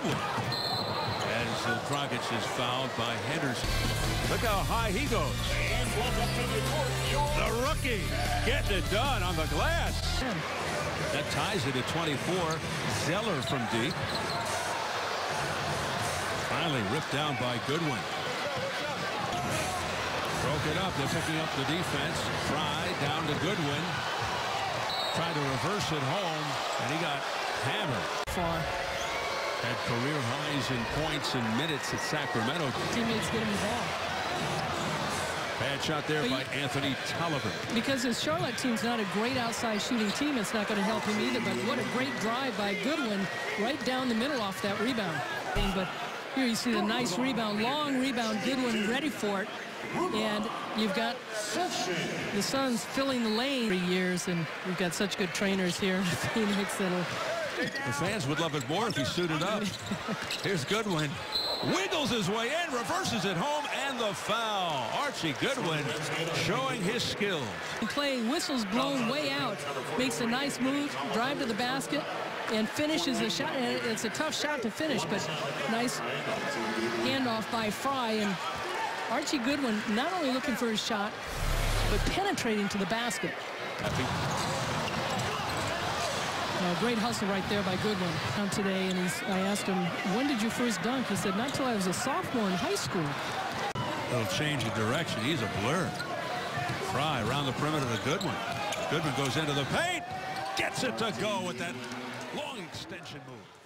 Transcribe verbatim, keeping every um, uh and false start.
Goodwin. As uh, Dragic is fouled by Henderson. Look how high he goes. The rookie getting it done on the glass. That ties it at twenty-four. Zeller from deep. Finally ripped down by Goodwin. Broke it up. They're picking up the defense. Fry down to Goodwin. Tried to reverse it home, and he got hammered. Far. Had career highs in points and minutes at Sacramento. Teammates get him the ball. Bad shot there by Anthony Tolliver. Because his Charlotte team's not a great outside shooting team, it's not going to help him either. But what a great drive by Goodwin right down the middle off that rebound. But here you see the nice rebound, long rebound. Goodwin ready for it. And you've got the Suns filling the lane for years, and we've got such good trainers here in Phoenix that'll. The fans would love it more if he suited up. Here's Goodwin. Wiggles his way in, reverses it home, and the foul. Archie Goodwin showing his skills. Playing whistles blown way out. Makes a nice move, drive to the basket, and finishes the shot. It's a tough shot to finish, but nice handoff by Fry. And Archie Goodwin not only looking for his shot, but penetrating to the basket. Happy. Uh, great hustle right there by Goodwin today, and he's, I asked him, when did you first dunk? He said, not till I was a sophomore in high school. Little change of direction. He's a blur. Fry around the perimeter to Goodwin. Goodwin goes into the paint, gets it to go with that long extension move.